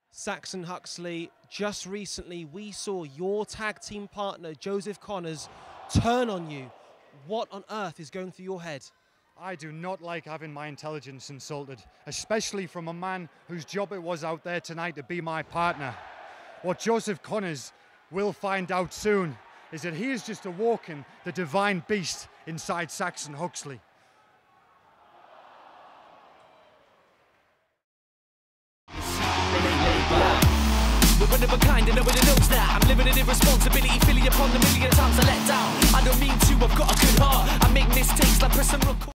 Saxon Huxley, just recently we saw your tag team partner, Joseph Connors, turn on you. What on earth is going through your head? I do not like having my intelligence insulted, especially from a man whose job it was out there tonight to be my partner. What Joseph Connors will find out soon is that he is just awoken the divine beast inside Saxon Huxley. We're one of a kind and nobody knows that. I'm living in irresponsibility, feeling upon the million times I let down. I don't mean to, I've got a good heart. I make mistakes like pressing record.